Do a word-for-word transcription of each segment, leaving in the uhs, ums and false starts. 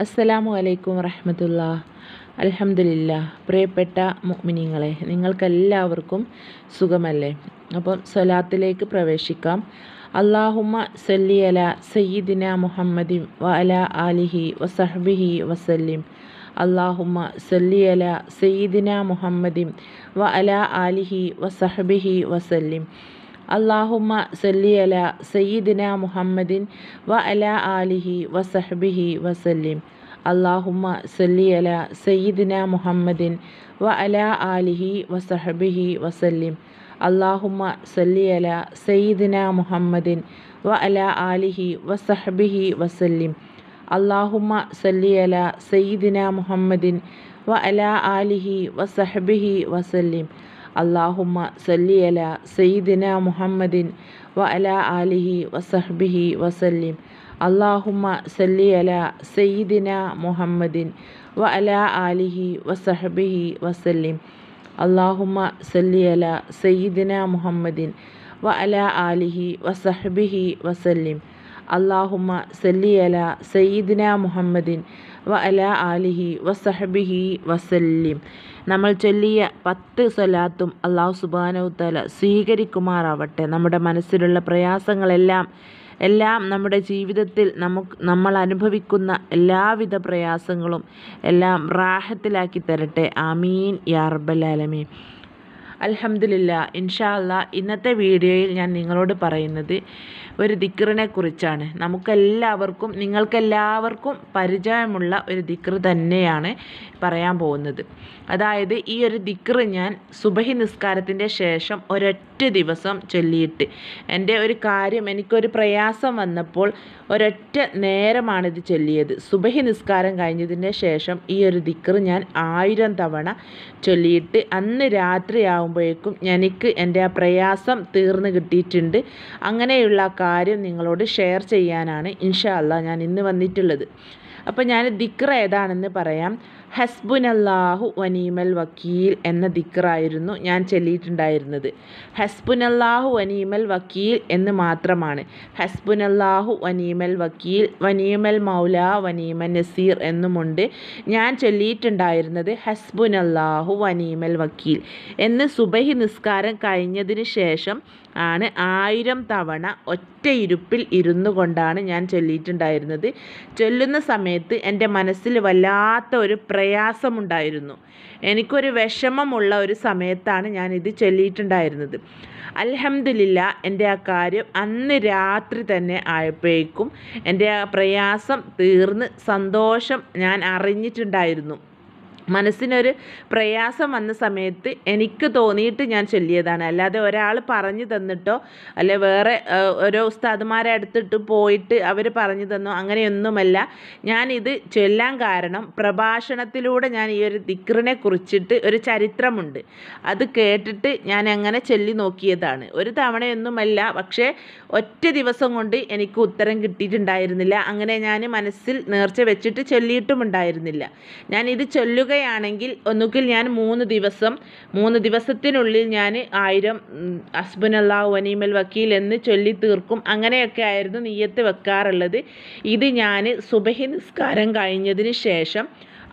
അസ്സലാമു അലൈക്കും വറഹ്മത്തുള്ളാഹി. അൽഹംദുലില്ലാഹ്. പ്രിയപ്പെട്ട മുഅ്മിനീങ്ങളെ, നിങ്ങൾക്കെല്ലാവർക്കും സുഖമല്ലേ? അപ്പം സ്വലാത്തിലേക്ക് പ്രവേശിക്കാം. അല്ലാഹുമ്മ സല്ലി അലാ സയ്യിദിന മുഹമ്മദിൻ വ അലാ ആലിഹി വസഹ്ബിഹി വസല്ലിം. അല്ലാഹുമ്മ സല്ലി അലാ സയ്യിദിന മുഹമ്മദിൻ വ അലാ ആലിഹി വസഹ്ബിഹി വസല്ലിം. അല്ലാഹുമ്മ സല്ലി അലാ സയ്യിദിന മുഹമ്മദിൻ വ അലാ ആലിഹി വസഹ്ബിഹി വസല്ലിം. അല്ലാഹുമ്മ സല്ലി അലാ സയ്യിദിന മുഹമ്മദിൻ വ അലാ ആലിഹി വസഹ്ബിഹി വസല്ലിം. അല്ലാഹുമ്മ സല്ലി അലാ സയ്യിദിന മുഹമ്മദിൻ വ അലാ ആലിഹി വസഹ്ബിഹി വസല്ലിം. അല്ലാഹുമ്മ സല്ലി അലാ സയ്യിദിന മുഹമ്മദിൻ വ അലാ ആലിഹി വസഹ്ബിഹി വസല്ലിം. അല്ലാഹുമ്മ സല്ലി അലാ സയ്യിദിന മുഹമ്മദിൻ വ അലാ ആലിഹി വസഹ്ബിഹി വസല്ലിം. അല്ലാഹുമ്മ സല്ലി അലാ സയ്യിദിന മുഹമ്മദിൻ വ അലാ ആലിഹി വസഹ്ബിഹി വസല്ലിം. അല്ലാഹുമ്മ സല്ലി അലാ സയ്യിദിന മുഹമ്മദിൻ വ അലാ ആലിഹി വസഹ്ബിഹി വസല്ലിം. അല്ലാഹുമ്മ സല്ലി അലാ സയ്യിദിന മുഹമ്മദിൻ വ അലാ ആലിഹി വസഹ്ബിഹി വസല്ലിം. നമ്മൾ ചൊല്ലിയ പത്ത് സ്വലാത്തും അല്ലാഹു സുബ്ഹാനഹു തആല സ്വീകരിക്കുമാറാവട്ടെ. നമ്മുടെ മനസ്സിലുള്ള പ്രയാസങ്ങളെല്ലാം എല്ലാം നമ്മുടെ ജീവിതത്തിൽ നമുക്ക് നമ്മൾ അനുഭവിക്കുന്ന എല്ലാവിധ പ്രയാസങ്ങളും എല്ലാം റാഹത്തിലാക്കി തരട്ടെ. ആമീൻ യാ റബ്ബൽ ആലമീൻ. അൽഹംദുലില്ലാഹ്. ഇൻഷാ അല്ലാഹ് ഇന്നത്തെ വീഡിയോയിൽ ഞാൻ നിങ്ങളോട് പറയുന്നത് ഒരു ദിക്റിനെ കുറിച്ചാണ്. നമുക്കെല്ലാവർക്കും നിങ്ങൾക്കെല്ലാവർക്കും പരിചയമുള്ള ഒരു ദിക്ർ തന്നെയാണ് പറയാൻ പോകുന്നത്. അതായത് ഈ ഒരു ദിക്ർ ഞാൻ സുബഹി നിസ്കാരത്തിൻ്റെ ശേഷം ഒരൊറ്റ ദിവസം ചൊല്ലിയിട്ട് എൻ്റെ ഒരു കാര്യം എനിക്കൊരു പ്രയാസം വന്നപ്പോൾ ഒരൊറ്റ നേരമാണിത് ചൊല്ലിയത്. സുബഹി നിസ്കാരം കഴിഞ്ഞതിന് ശേഷം ഈ ഒരു ദിക്ർ ഞാൻ ആയിരം തവണ ചൊല്ലിയിട്ട് അന്ന് രാത്രിയാകുമ്പോഴേക്കും എനിക്ക് എൻ്റെ ആ പ്രയാസം തീർന്നു കിട്ടിയിട്ടുണ്ട്. അങ്ങനെയുള്ള കാര്യം നിങ്ങളോട് ഷെയർ ചെയ്യാനാണ് ഇൻഷാ അല്ലാഹ് ഞാൻ ഇന്ന് വന്നിട്ടുള്ളത്. അപ്പോൾ ഞാൻ ദിക്ർ ഏതാണെന്ന് പറയാം. ഹസ്ബുനല്ലാഹു വനീമൽ വക്കീൽ എന്ന ദിക്റായിരുന്നു ഞാൻ ചൊല്ലിയിട്ടുണ്ടായിരുന്നത്. ഹസ്ബുനല്ലാഹു വനീമൽ വക്കീൽ എന്ന് മാത്രമാണ്. ഹസ്ബുനല്ലാഹു വനീമൽ വക്കീൽ വനീമൽ മൗല വനീമൻ നസീർ എന്നുമുണ്ട്. ഞാൻ ചൊല്ലിയിട്ടുണ്ടായിരുന്നത് ഹസ്ബുനല്ലാഹു വനീമൽ വക്കീൽ എന്ന് സുബഹി നിസ്കാരം കഴിഞ്ഞതിന് ശേഷം ആണ് ആയിരം തവണ ഒറ്റ ഇരുപ്പിൽ ഇരുന്നു കൊണ്ടാണ് ഞാൻ ചൊല്ലിയിട്ടുണ്ടായിരുന്നത്. ചൊല്ലുന്ന സമയത്ത് എൻ്റെ മനസ്സിൽ വല്ലാത്ത ഒരു പ്രയാസമുണ്ടായിരുന്നു. എനിക്കൊരു വിഷമമുള്ള ഒരു സമയത്താണ് ഞാനിത് ചൊല്ലിയിട്ടുണ്ടായിരുന്നത്. അൽഹംദുലില്ലാഹ് എൻ്റെ ആ കാര്യം അന്ന് രാത്രി തന്നെ ആയപ്പോഴേക്കും എൻ്റെ ആ പ്രയാസം തീർന്ന് സന്തോഷം ഞാൻ അറിഞ്ഞിട്ടുണ്ടായിരുന്നു. മനസ്സിനൊരു പ്രയാസം വന്ന സമയത്ത് എനിക്ക് തോന്നിയിട്ട് ഞാൻ ചൊല്ലിയതാണ്. അല്ലാതെ ഒരാൾ പറഞ്ഞു തന്നിട്ടോ അല്ലെ വേറെ ഓരോ ഉസ്താദുമാരെ അടുത്തിട്ട് പോയിട്ട് അവർ പറഞ്ഞു തന്നോ അങ്ങനെയൊന്നുമല്ല. ഞാനിത് ചൊല്ലാൻ കാരണം പ്രഭാഷണത്തിലൂടെ ഞാൻ ഈ ഒരു ദിക്റിനെ കുറിച്ചിട്ട് ഒരു ചരിത്രമുണ്ട്. അത് കേട്ടിട്ട് ഞാൻ അങ്ങനെ ചൊല്ലി നോക്കിയതാണ്. ഒരു തവണയൊന്നുമല്ല, പക്ഷേ ഒറ്റ ദിവസം കൊണ്ട് എനിക്ക് ഉത്തരം കിട്ടിയിട്ടുണ്ടായിരുന്നില്ല. അങ്ങനെ ഞാൻ മനസ്സിൽ നേർച്ച വെച്ചിട്ട് ചൊല്ലിയിട്ടുമുണ്ടായിരുന്നില്ല. ഞാൻ ഇത് ചൊല്ലുക യാണെങ്കിൽ ഒന്നുകിൽ ഞാൻ മൂന്ന് ദിവസം മൂന്ന് ദിവസത്തിനുള്ളിൽ ഞാൻ ആയിരം ഹസ്ബുനല്ലാഹു വനീമൽ വക്കീൽ എന്ന് ചൊല്ലി തീർക്കും. അങ്ങനെയൊക്കെ ആയിരുന്നു നിയ്യത്ത് വെക്കാറുള്ളത്. ഇത് ഞാൻ സുബഹി നിസ്കാരം കഴിഞ്ഞതിന് ശേഷം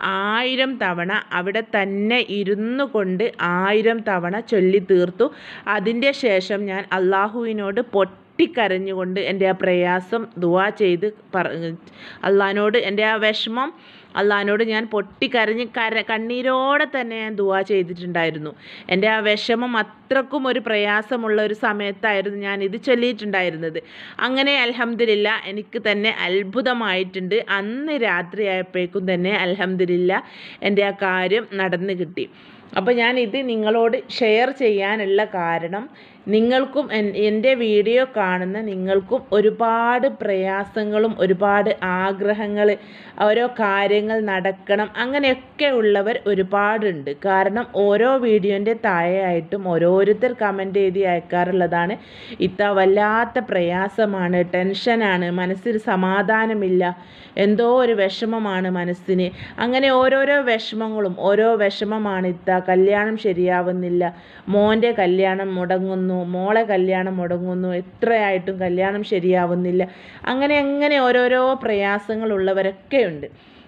ആയിരം തവണ അവിടെ തന്നെ ഇരുന്നു കൊണ്ട് ആയിരം തവണ ചൊല്ലി തീർത്തു. അതിൻ്റെ ശേഷം ഞാൻ അള്ളാഹുവിനോട് പൊട്ടിക്കരഞ്ഞുകൊണ്ട് എൻ്റെ ആ പ്രയാസം ദുആ ചെയ്ത് പറ അള്ളാഹിനോട് എൻ്റെ ആ വിഷമം അള്ളാഹിനോട് ഞാൻ പൊട്ടിക്കരഞ്ഞ് കര കണ്ണീരോടെ തന്നെ ഞാൻ ദുആ ചെയ്തിട്ടുണ്ടായിരുന്നു. എൻ്റെ ആ വിഷമം അത്രക്കും ഒരു പ്രയാസമുള്ള ഒരു സമയത്തായിരുന്നു ഞാൻ ഇത് ചൊല്ലിയിട്ടുണ്ടായിരുന്നത്. അങ്ങനെ അൽഹംദുലില്ലാഹ് എനിക്ക് തന്നെ അത്ഭുതമായിട്ടുണ്ട്. അന്ന് രാത്രി ആയപ്പോഴേക്കും തന്നെ അൽഹംദുലില്ലാഹ് എൻ്റെ ആ കാര്യം നടന്നു കിട്ടി. അപ്പോൾ ഞാൻ ഇത് നിങ്ങളോട് ഷെയർ ചെയ്യാനുള്ള കാരണം നിങ്ങൾക്കും എൻ്റെ വീഡിയോ കാണുന്ന നിങ്ങൾക്കും ഒരുപാട് പ്രയാസങ്ങളും ഒരുപാട് ആഗ്രഹങ്ങൾ ഓരോ കാര്യങ്ങൾ നടക്കണം അങ്ങനെയൊക്കെ ഉള്ളവർ ഒരുപാടുണ്ട്. കാരണം ഓരോ വീഡിയോൻ്റെ താഴെയായിട്ടും ഓരോരുത്തർ കമൻറ്റ് എഴുതി അയക്കാറുള്ളതാണ്, ഇത്ത വല്ലാത്ത പ്രയാസമാണ്, ടെൻഷനാണ്, മനസ്സിൽ സമാധാനമില്ല, എന്തോ ഒരു വിഷമമാണ് മനസ്സിന്. അങ്ങനെ ഓരോരോ വിഷമങ്ങളും ഓരോ വിഷമമാണ് ഇത്ത, കല്യാണം ശരിയാവുന്നില്ല, മോൻ്റെ കല്യാണം മുടങ്ങുന്നു, മോളെ കല്യാണം മുടങ്ങുന്നു, എത്രയായിട്ടും കല്യാണം ശരിയാവുന്നില്ല, അങ്ങനെ അങ്ങനെ ഓരോരോ പ്രയാസങ്ങളുള്ളവരൊക്കെ ഉണ്ട്.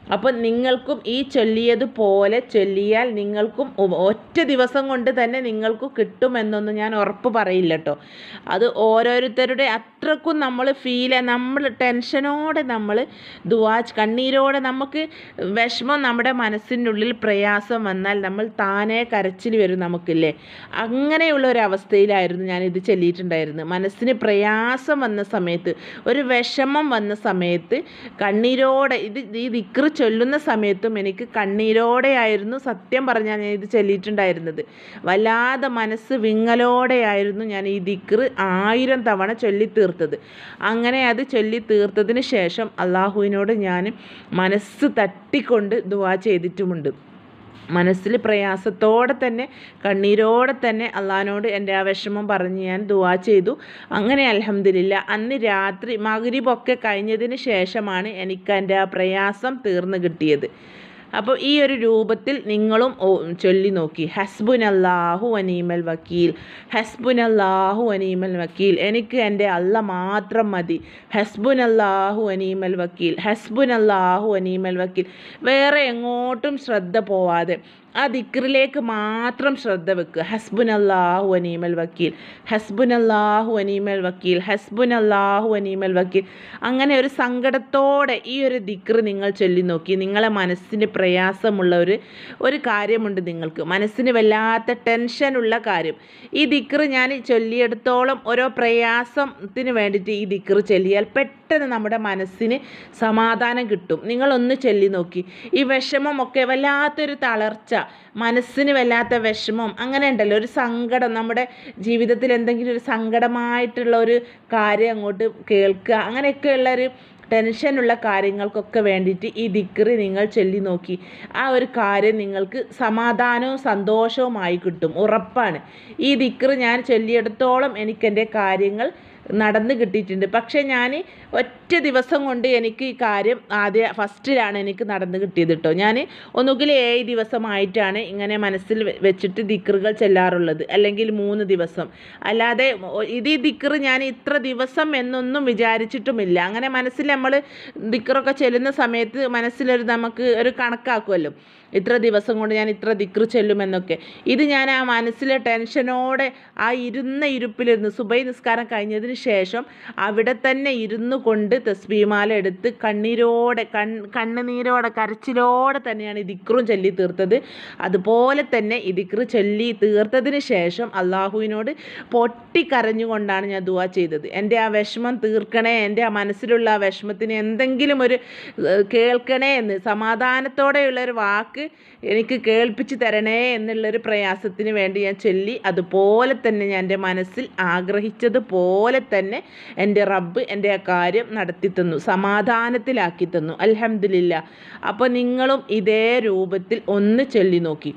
അപ്പം നിങ്ങൾക്കും ഈ ചൊല്ലിയതുപോലെ ചൊല്ലിയാൽ നിങ്ങൾക്കും ഒറ്റ ദിവസം കൊണ്ട് തന്നെ നിങ്ങൾക്ക് കിട്ടുമെന്നൊന്നും ഞാൻ ഉറപ്പ് പറയില്ല കേട്ടോ. അത് ഓരോരുത്തരുടെ അത്രക്കും നമ്മൾ ഫീൽ നമ്മൾ ടെൻഷനോടെ നമ്മൾ ദുആ കണ്ണീരോടെ നമുക്ക് വിഷമം നമ്മുടെ മനസ്സിൻ്റെ ഉള്ളിൽ പ്രയാസം വന്നാൽ നമ്മൾ താനേ കരച്ചിൽ വരും നമുക്കില്ലേ. അങ്ങനെയുള്ള ഒരു അവസ്ഥയിലായിരുന്നു ഞാനിത് ചൊല്ലിയിട്ടുണ്ടായിരുന്നത്. മനസ്സിന് പ്രയാസം വന്ന സമയത്ത്, ഒരു വിഷമം വന്ന സമയത്ത് കണ്ണീരോടെ ഇത് ഈ ദിക്ർ ചൊല്ലുന്ന സമയത്തും എനിക്ക് കണ്ണീരോടെയായിരുന്നു സത്യം പറഞ്ഞാൽ ഞാൻ ഇത് ചൊല്ലിയിട്ടുണ്ടായിരുന്നത്. വല്ലാതെ മനസ്സ് വിങ്ങലോടെയായിരുന്നു ഞാൻ ഈ ദിക്ർ ആയിരം തവണ ചൊല്ലി തീർത്തത്. അങ്ങനെ അത് ചൊല്ലി തീർത്തതിന് ശേഷം അള്ളാഹുവിനോട് ഞാൻ മനസ്സ് തട്ടിക്കൊണ്ട് ദുആ ചെയ്തിട്ടുമുണ്ട്. മനസ്സിൽ പ്രയാസത്തോടെ തന്നെ കണ്ണീരോടെ തന്നെ അള്ളാഹിനോട് എൻ്റെ ആ വിഷമം പറഞ്ഞ് ഞാൻ ദുആ ചെയ്തു. അങ്ങനെ അൽഹംദുലില്ലാ അന്ന് രാത്രി മഗ്‌രിബൊക്കെ കഴിഞ്ഞതിന് ശേഷമാണ് എനിക്ക് എൻ്റെ ആ പ്രയാസം തീർന്നു കിട്ടിയത്. അപ്പോൾ ഈ ഒരു രൂപത്തിൽ നിങ്ങളും ചൊല്ലി നോക്കി. ഹസ്ബുനല്ലാഹു വനീമൽ വക്കീൽ, ഹസ്ബുനല്ലാഹു വനീമൽ വക്കീൽ, എനിക്ക് എൻ്റെ അല്ല മാത്രം മതി. ഹസ്ബുനല്ലാഹു വനീമൽ വക്കീൽ, ഹസ്ബുനല്ലാഹു വനീമൽ വക്കീൽ. വേറെ എങ്ങോട്ടും ശ്രദ്ധ പോവാതെ ആ ദിക്റിലേക്ക് മാത്രം ശ്രദ്ധ വെക്കുക. ഹസ്ബുനല്ലാഹു വനീമൽ വക്കീൽ, ഹസ്ബുനല്ലാഹു വനീമൽ വക്കീൽ, ഹസ്ബുനല്ലാഹു വനീമൽ വക്കീൽ. അങ്ങനെ ഒരു സങ്കടത്തോടെ ഈ ഒരു ദിക്ർ നിങ്ങൾ ചൊല്ലി നോക്കി. നിങ്ങളെ മനസ്സിന് പ്രയാസമുള്ള ഒരു ഒരു കാര്യമുണ്ട്, നിങ്ങൾക്ക് മനസ്സിന് വല്ലാത്ത ടെൻഷനുള്ള കാര്യം. ഈ ദിക്ർ ഞാൻ ചൊല്ലിയെടുത്തോളം ഓരോ പ്രയാസത്തിന് വേണ്ടിയിട്ട് ഈ ദിക്ർ ചൊല്ലിയാൽ പെട്ടെന്ന് നമ്മുടെ മനസ്സിന് സമാധാനം കിട്ടും. നിങ്ങളൊന്ന് ചൊല്ലി നോക്കി. ഈ വിഷമമൊക്കെ വല്ലാത്തൊരു തളർച്ച, മനസ്സിന് വല്ലാത്ത വിഷമം, അങ്ങനെ ഉണ്ടല്ലോ ഒരു സങ്കടം, നമ്മുടെ ജീവിതത്തിൽ എന്തെങ്കിലും ഒരു സങ്കടമായിട്ടുള്ള ഒരു കാര്യം അങ്ങോട്ട് കേൾക്കുക, അങ്ങനെയൊക്കെയുള്ളൊരു ടെൻഷനുള്ള കാര്യങ്ങൾക്കൊക്കെ വേണ്ടിയിട്ട് ഈ ദിക്ർ നിങ്ങൾ ചൊല്ലി നോക്കി. ആ ഒരു കാര്യം നിങ്ങൾക്ക് സമാധാനവും സന്തോഷവുമായി കിട്ടും, ഉറപ്പാണ്. ഈ ദിക്ർ ഞാൻ ചൊല്ലിയെടുത്തോളം എനിക്കെൻ്റെ കാര്യങ്ങൾ നടന്ന് കിട്ടിയിട്ടുണ്ട്. പക്ഷേ ഞാൻ ഒറ്റ ദിവസം കൊണ്ട് എനിക്ക് ഈ കാര്യം ആദ്യ ഫസ്റ്റിലാണ് എനിക്ക് നടന്ന് കിട്ടിയത് കേട്ടോ. ഞാൻ ഒന്നുകിൽ ഏഴ് ദിവസമായിട്ടാണ് ഇങ്ങനെ മനസ്സിൽ വെച്ചിട്ട് ദിക്റുകൾ ചെല്ലാറുള്ളത്, അല്ലെങ്കിൽ മൂന്ന് ദിവസം. അല്ലാതെ ഇത് ഈ ദിക്ർ ഞാൻ ഇത്ര ദിവസം എന്നൊന്നും വിചാരിച്ചിട്ടുമില്ല. അങ്ങനെ മനസ്സിൽ നമ്മൾ ദിക്റൊക്കെ ചെല്ലുന്ന സമയത്ത് മനസ്സിലൊരു നമുക്ക് ഒരു കണക്കാക്കുമല്ലോ, ഇത്ര ദിവസം കൊണ്ട് ഞാൻ ഇത്ര ദിക്ർ ചെല്ലുമെന്നൊക്കെ. ഇത് ഞാൻ ആ മനസ്സിലെ ടെൻഷനോടെ ആ ഇരുന്ന ഇരുപ്പിലിരുന്ന് സുബൈ നിസ്കാരം കഴിഞ്ഞതിന് ശേഷം അവിടെ തന്നെ ഇരുന്നു കൊണ്ട് തസ്ബീഹ്മാല എടുത്ത് കണ്ണീരോടെ കൺ കണ്ണുനീരോടെ കരച്ചിലോടെ തന്നെയാണ് ഈ ദിക്റും ചൊല്ലി തീർത്തത്. അതുപോലെ തന്നെ ഈ ദിക്ർ ചൊല്ലി തീർത്തതിന് ശേഷം അള്ളാഹുവിനോട് പൊട്ടിക്കരഞ്ഞുകൊണ്ടാണ് ഞാൻ ദുആ ചെയ്തത്. എൻ്റെ ആ വിഷമം തീർക്കണേ, എൻ്റെ ആ മനസ്സിലുള്ള ആ വിഷമത്തിന് എന്തെങ്കിലും ഒരു കേൾക്കണേ എന്ന്, സമാധാനത്തോടെയുള്ളൊരു വാക്ക് എനിക്ക് കേൾപ്പിച്ച് തരണേ എന്നുള്ളൊരു പ്രയാസത്തിന് വേണ്ടി ഞാൻ ചൊല്ലി. അതുപോലെ തന്നെ ഞാൻ എൻ്റെ മനസ്സിൽ ആഗ്രഹിച്ചതുപോലെ തന്നെ എൻ്റെ റബ്ബ് എൻ്റെ ആ കാര്യം നടത്തി തന്നു, സമാധാനത്തിലാക്കി തന്നു. അൽഹംദുലില്ലാ. അപ്പോൾ നിങ്ങളും ഇതേ രൂപത്തിൽ ഒന്ന് ചൊല്ലി നോക്കി.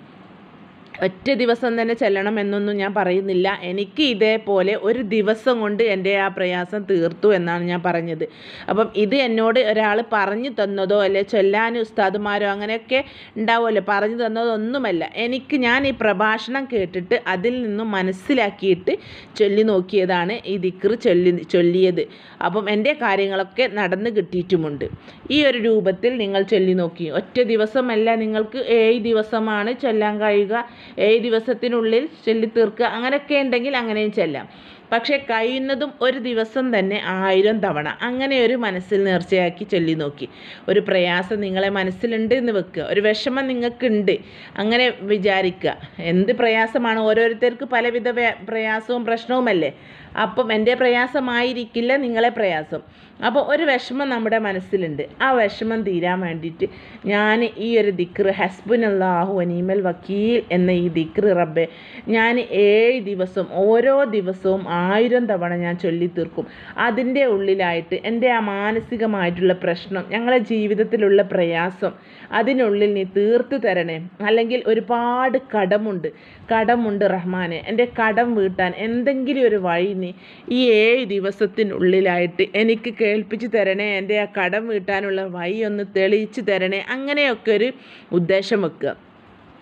ഒറ്റ ദിവസം തന്നെ ചെല്ലണം എന്നൊന്നും ഞാൻ പറയുന്നില്ല. എനിക്ക് ഇതേപോലെ ഒരു ദിവസം കൊണ്ട് എൻ്റെ ആ പ്രയാസം തീർത്തു എന്നാണ് ഞാൻ പറഞ്ഞത്. അപ്പം ഇത് എന്നോട് ഒരാൾ പറഞ്ഞു തന്നതോ അല്ലെ ചൊല്ലാൻ ഉസ്താദുമാരോ അങ്ങനെയൊക്കെ ഉണ്ടാവുമല്ലോ, പറഞ്ഞു തന്നതൊന്നുമല്ല. എനിക്ക് ഞാൻ ഈ പ്രഭാഷണം കേട്ടിട്ട് അതിൽ നിന്നും മനസ്സിലാക്കിയിട്ട് ചൊല്ലി നോക്കിയതാണ് ഈ ദിക്ർ ചൊല്ലി ചൊല്ലിയത്. അപ്പം എൻ്റെ കാര്യങ്ങളൊക്കെ നടന്ന് കിട്ടിയിട്ടുമുണ്ട്. ഈ ഒരു രൂപത്തിൽ നിങ്ങൾ ചൊല്ലി നോക്കി. ഒറ്റ ദിവസമല്ല, നിങ്ങൾക്ക് ഏഴ് ദിവസമാണ് ചൊല്ലാൻ കഴിയുക, ഏഴ് ദിവസത്തിനുള്ളിൽ ചൊല്ലി തീർക്കുക, അങ്ങനെയൊക്കെ ഉണ്ടെങ്കിൽ അങ്ങനെയും ചെല്ലാം. പക്ഷേ കഴിയുന്നതും ഒരു ദിവസം തന്നെ ആയിരം തവണ അങ്ങനെ ഒരു മനസ്സിൽ നേർച്ചയാക്കി ചൊല്ലി നോക്കി. ഒരു പ്രയാസം നിങ്ങളെ മനസ്സിലുണ്ട് എന്ന് വെക്കുക, ഒരു വിഷമം നിങ്ങൾക്കുണ്ട് അങ്ങനെ വിചാരിക്കുക. എന്ത് പ്രയാസമാണ്, ഓരോരുത്തർക്ക് പലവിധ പ്രയാസവും പ്രശ്നവുമല്ലേ. അപ്പം എൻ്റെ പ്രയാസമായിരിക്കില്ല നിങ്ങളെ പ്രയാസം. അപ്പോൾ ഒരു വിഷമം നമ്മുടെ മനസ്സിലുണ്ട്, ആ വിഷമം തീരാൻ വേണ്ടിയിട്ട് ഞാൻ ഈ ഒരു ദിക്ർ ഹസ്ബുനല്ലാഹു വനീമൽ വക്കീൽ എന്ന ഈ ദിക്ർ റബ്ബേ ഞാൻ ഏഴ് ദിവസം ഓരോ ദിവസവും ആയിരം തവണ ഞാൻ ചൊല്ലി തീർക്കും. അതിൻ്റെ ഉള്ളിലായിട്ട് എൻ്റെ ആ മാനസികമായിട്ടുള്ള പ്രശ്നം, ഞങ്ങളുടെ ജീവിതത്തിലുള്ള പ്രയാസം അതിനുള്ളിൽ നീ തീർത്തു തരണേ. അല്ലെങ്കിൽ ഒരുപാട് കടമുണ്ട് കടമുണ്ട് റഹ്മാനെ, എൻ്റെ കടം വീട്ടാൻ എന്തെങ്കിലും ഒരു വഴി നീ ഈ ഏഴ് ദിവസത്തിനുള്ളിലായിട്ട് എനിക്ക് കേൾപ്പിച്ച് തരണേ, എൻ്റെ ആ കടം വീട്ടാനുള്ള വഴി ഒന്ന് തെളിയിച്ച് തരണേ. അങ്ങനെയൊക്കെ ഒരു ഉദ്ദേശം വെക്കുക.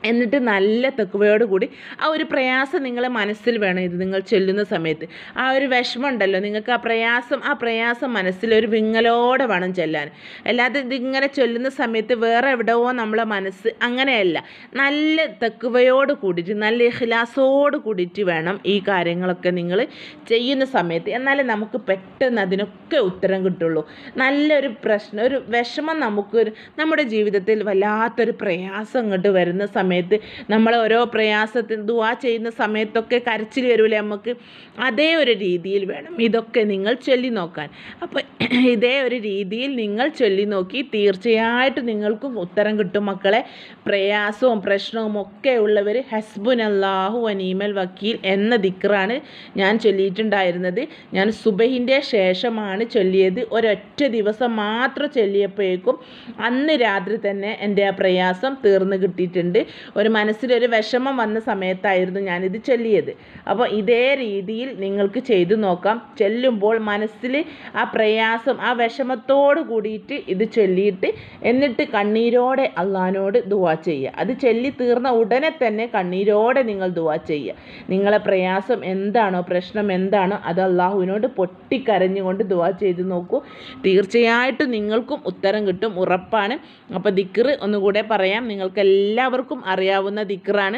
എന്നിട്ട് നല്ല തെക്കുവയോട് കൂടി ആ ഒരു പ്രയാസം നിങ്ങളെ മനസ്സിൽ വേണം ഇത് നിങ്ങൾ ചൊല്ലുന്ന സമയത്ത്. ആ ഒരു വിഷമം ഉണ്ടല്ലോ നിങ്ങൾക്ക്, ആ പ്രയാസം ആ പ്രയാസം മനസ്സിൽ ഒരു വിങ്ങലോടെ വേണം ചൊല്ലാൻ. അല്ലാതെ ഇതിങ്ങനെ ചൊല്ലുന്ന സമയത്ത് വേറെ എവിടെയോ നമ്മളെ മനസ്സ് അങ്ങനെയല്ല. നല്ല തെക്കുവയോട് കൂടിയിട്ട് നല്ല ഇഖ്ലാസോട് കൂടിയിട്ട് വേണം ഈ കാര്യങ്ങളൊക്കെ നിങ്ങൾ ചെയ്യുന്ന സമയത്ത്. എന്നാലേ നമുക്ക് പെട്ടെന്ന് അതിനൊക്കെ ഉത്തരം കിട്ടുള്ളൂ. നല്ലൊരു പ്രശ്നം, ഒരു വിഷമം നമുക്ക് നമ്മുടെ ജീവിതത്തിൽ വല്ലാത്തൊരു പ്രയാസം ഇങ്ങോട്ട് വരുന്ന സമയത്ത് സമയത്ത് നമ്മൾ ഓരോ പ്രയാസത്തിന് ദുആ ചെയ്യുന്ന സമയത്തൊക്കെ കരച്ചിൽ വരൂലേ നമുക്ക്, അതേ ഒരു രീതിയിൽ വേണം ഇതൊക്കെ നിങ്ങൾ ചൊല്ലി നോക്കാൻ. അപ്പോൾ ഇതേ ഒരു രീതിയിൽ നിങ്ങൾ ചൊല്ലി നോക്കി തീർച്ചയായിട്ടും നിങ്ങൾക്കും ഉത്തരം കിട്ടും മക്കളെ. പ്രയാസവും പ്രശ്നവും ഒക്കെ ഉള്ളവർ ഹസ്ബുനല്ലാഹു വനീമൽ വക്കീൽ എന്ന ദിക്റാണ് ഞാൻ ചൊല്ലിയിട്ടുണ്ടായിരുന്നത്. ഞാൻ സുബഹിൻ്റെ ശേഷമാണ് ചൊല്ലിയത്. ഒരൊറ്റ ദിവസം മാത്രം ചൊല്ലിയപ്പോഴേക്കും അന്ന് രാത്രി തന്നെ എൻ്റെ ആ പ്രയാസം തീർന്നു കിട്ടിയിട്ടുണ്ട്. ഒരു മനസ്സിലൊരു വിഷമം വന്ന സമയത്തായിരുന്നു ഞാനിത് ചൊല്ലിയത്. അപ്പോൾ ഇതേ രീതിയിൽ നിങ്ങൾക്ക് ചെയ്തു നോക്കാം. ചൊല്ലുമ്പോൾ മനസ്സിൽ ആ പ്രയാസം ആ വിഷമത്തോട് കൂടിയിട്ട് ഇത് ചൊല്ലിയിട്ട് എന്നിട്ട് കണ്ണീരോടെ അള്ളാഹിനോട് ദുആ ചെയ്യുക. അത് ചൊല്ലി തീർന്ന ഉടനെ തന്നെ കണ്ണീരോടെ നിങ്ങൾ ദുആ ചെയ്യുക. നിങ്ങളെ പ്രയാസം എന്താണോ, പ്രശ്നം എന്താണോ, അത് അള്ളാഹുവിനോട് പൊട്ടിക്കരഞ്ഞുകൊണ്ട് ദുആ ചെയ്ത് നോക്കൂ. തീർച്ചയായിട്ടും നിങ്ങൾക്കും ഉത്തരം കിട്ടും, ഉറപ്പാണ്. അപ്പോൾ ദിക്ർ ഒന്നുകൂടെ പറയാം. നിങ്ങൾക്ക് എല്ലാവർക്കും അറിയാവുന്ന ദിക്റാണ്.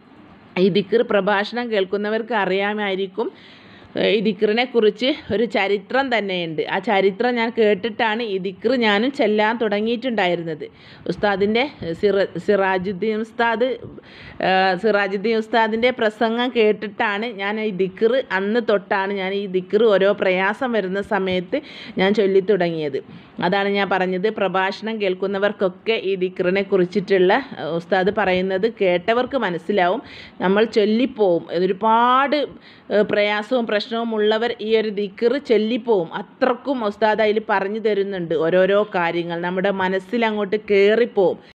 ഈ ദിക്ർ പ്രഭാഷണം കേൾക്കുന്നവർക്ക് അറിയാമായിരിക്കും. ഈ ദിക്റിനെ കുറിച്ച് ഒരു ചരിത്രം തന്നെയുണ്ട്. ആ ചരിത്രം ഞാൻ കേട്ടിട്ടാണ് ഈ ദിക്ർ ഞാനും ചെല്ലാൻ തുടങ്ങിയിട്ടുണ്ടായിരുന്നത്. ഉസ്താദിൻ്റെ സിറ സിറാജുദ്ദീൻ ഉസ്താദ് സിറാജുദ്ദീൻ ഉസ്താദിൻ്റെ പ്രസംഗം കേട്ടിട്ടാണ് ഞാൻ ഈ ദിക്ർ, അന്ന് തൊട്ടാണ് ഞാൻ ഈ ദിക്ർ ഓരോ പ്രയാസം വരുന്ന സമയത്ത് ഞാൻ ചൊല്ലി തുടങ്ങിയത്. അതാണ് ഞാൻ പറഞ്ഞത്, പ്രഭാഷണം കേൾക്കുന്നവർക്കൊക്കെ ഈ ദിക്റിനെ കുറിച്ചിട്ടുള്ള ഉസ്താദ് പറയുന്നത് കേട്ടവർക്ക് മനസ്സിലാവും. നമ്മൾ ചൊല്ലിപ്പോവും. ഒരുപാട് പ്രയാസവും പ്രശ്നവും ഉള്ളവർ ഈ ഒരു ദിക്ർ ചൊല്ലിപ്പോവും. അത്രക്കും ഉസ്താദ് അതിൽ പറഞ്ഞു തരുന്നുണ്ട് ഓരോരോ കാര്യങ്ങൾ. നമ്മുടെ മനസ്സിൽ അങ്ങോട്ട് കയറിപ്പോവും.